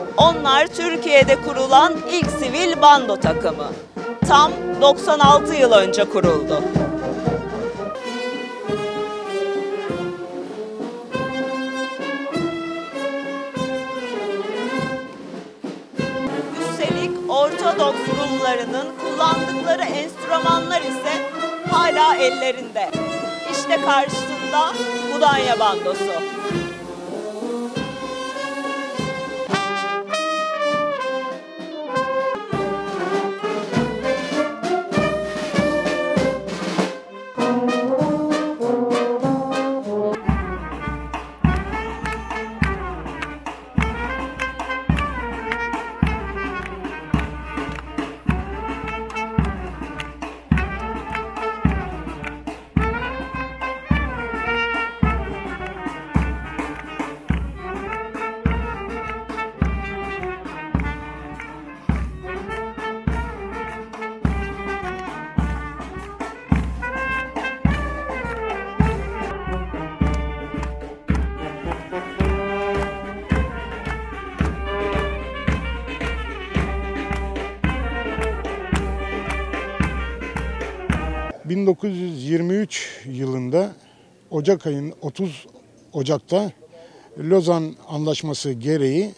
Onlar Türkiye'de kurulan ilk sivil bando takımı. Tam 96 yıl önce kuruldu. Üstelik Ortodoks Rumlarının kullandıkları enstrümanlar ise hala ellerinde. İşte karşısında Mudanya bandosu. ...1923 yılında Ocak ayının 30 Ocak'ta Lozan Anlaşması gereği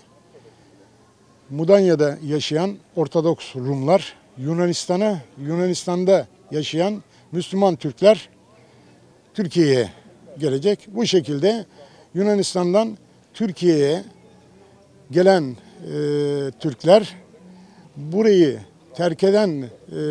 Mudanya'da yaşayan Ortodoks Rumlar, Yunanistan'da yaşayan Müslüman Türkler Türkiye'ye gelecek. Bu şekilde Yunanistan'dan Türkiye'ye gelen Türkler, burayı terk eden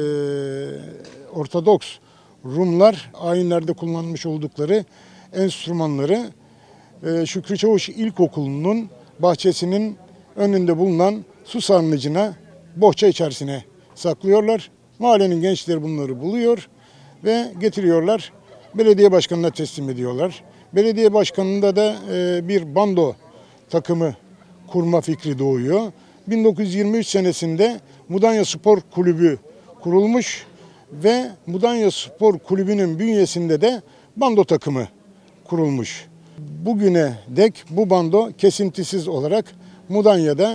Ortodoks Rumlar ayinlerde kullanmış oldukları enstrümanları Şükrü Çavuş İlkokulu'nun bahçesinin önünde bulunan su sarnıcına, bohça içerisine saklıyorlar. Mahallenin gençleri bunları buluyor ve getiriyorlar. Belediye başkanına teslim ediyorlar. Belediye başkanında da bir bando takımı kurma fikri doğuyor. 1923 senesinde Mudanya Spor Kulübü kurulmuş ve Mudanya Spor Kulübü'nün bünyesinde de bando takımı kurulmuş. Bugüne dek bu bando kesintisiz olarak Mudanya'da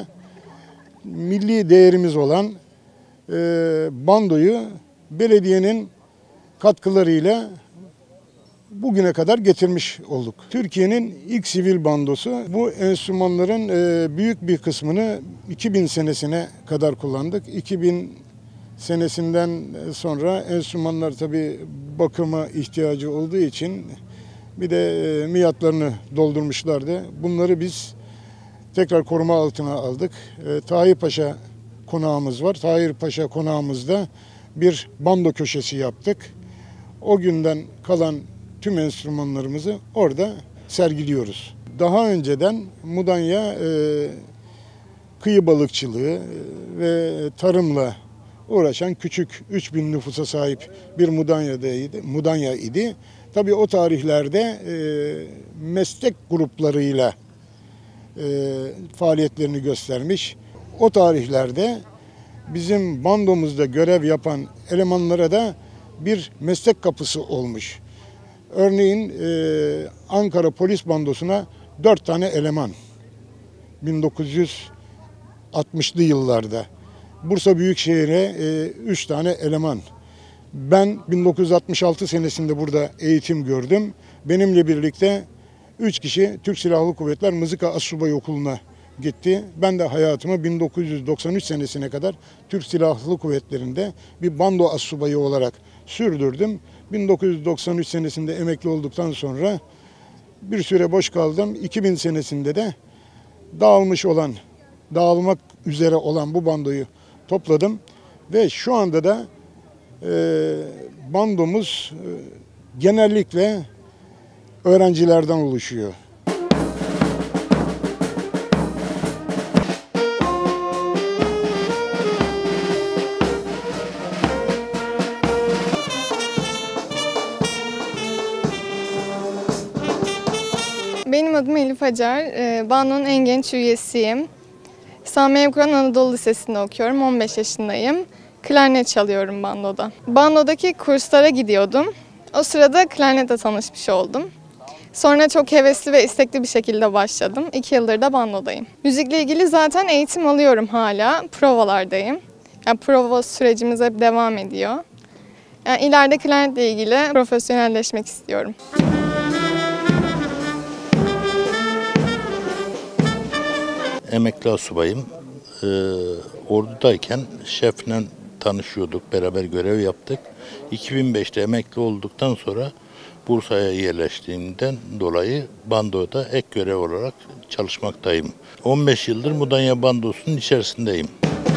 milli değerimiz olan bandoyu belediyenin katkılarıyla bugüne kadar getirmiş olduk. Türkiye'nin ilk sivil bandosu. Bu enstrümanların büyük bir kısmını 2000 senesine kadar kullandık. 2000 senesinden sonra enstrümanlar tabii bakıma ihtiyacı olduğu için bir de miadlarını doldurmuşlardı. Bunları biz tekrar koruma altına aldık. Tahir Paşa konağımız var. Tahir Paşa konağımızda bir bando köşesi yaptık. O günden kalan tüm enstrümanlarımızı orada sergiliyoruz. Daha önceden Mudanya kıyı balıkçılığı ve tarımla uğraşan küçük 3000 nüfusa sahip bir Mudanya idi. Tabii o tarihlerde meslek gruplarıyla faaliyetlerini göstermiş. O tarihlerde bizim bandomuzda görev yapan elemanlara da bir meslek kapısı olmuş. Örneğin Ankara Polis Bandosu'na 4 tane eleman 1960'lı yıllarda. Bursa Büyükşehir'e 3 tane eleman. Ben 1966 senesinde burada eğitim gördüm. Benimle birlikte 3 kişi Türk Silahlı Kuvvetler Mızıka Astsubay Okulu'na gitti. Ben de hayatımı 1993 senesine kadar Türk Silahlı Kuvvetleri'nde bir bando astsubayı olarak sürdürdüm. 1993 senesinde emekli olduktan sonra bir süre boş kaldım. 2000 senesinde de dağılmak üzere olan bu bandoyu topladım ve şu anda da bandomuz genellikle öğrencilerden oluşuyor. Benim adım Elif Acar, bando'nun en genç üyesiyim. Sami Evkuran Anadolu Lisesi'nde okuyorum, 15 yaşındayım. Klarnet çalıyorum bandoda. Bandodaki kurslara gidiyordum. O sırada klarnetle tanışmış oldum. Sonra çok hevesli ve istekli bir şekilde başladım. 2 yıldır da bandodayım. Müzikle ilgili zaten eğitim alıyorum hala. Provalardayım. Yani prova sürecimiz hep devam ediyor. Yani ileride klarnetle ilgili profesyonelleşmek istiyorum. Emekli asubayım. Ordudayken şefle tanışıyorduk, beraber görev yaptık. 2005'te emekli olduktan sonra Bursa'ya yerleştiğimden dolayı bandoda ek görev olarak çalışmaktayım. 15 yıldır Mudanya Bandosu'nun içerisindeyim.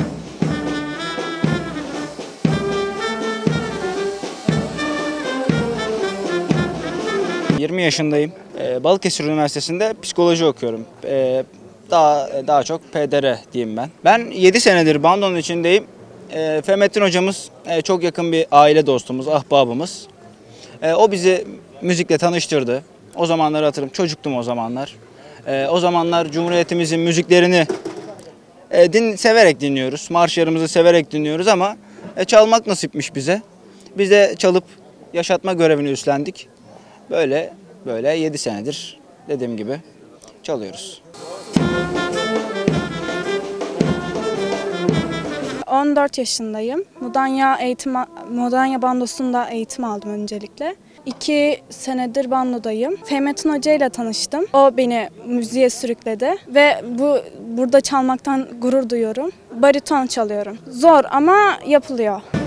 ...20 yaşındayım. Balıkesir Üniversitesi'nde psikoloji okuyorum. Daha çok PDR diyeyim ben. Ben 7 senedir bandonun içindeyim. Fehmettin hocamız çok yakın bir aile dostumuz, ahbabımız. O bizi müzikle tanıştırdı. O zamanları hatırlıyorum, çocuktum o zamanlar. O zamanlar Cumhuriyetimizin müziklerini severek dinliyoruz. Marşlarımızı severek dinliyoruz ama çalmak nasipmiş bize. Biz de çalıp yaşatma görevini üstlendik. Böyle 7 senedir dediğim gibi çalıyoruz. 14 yaşındayım. Mudanya Bandosu'nda eğitim aldım öncelikle. 2 senedir bandodayım. Fehmettin Hoca ile tanıştım. O beni müziğe sürükledi ve burada çalmaktan gurur duyuyorum. Bariton çalıyorum. Zor ama yapılıyor.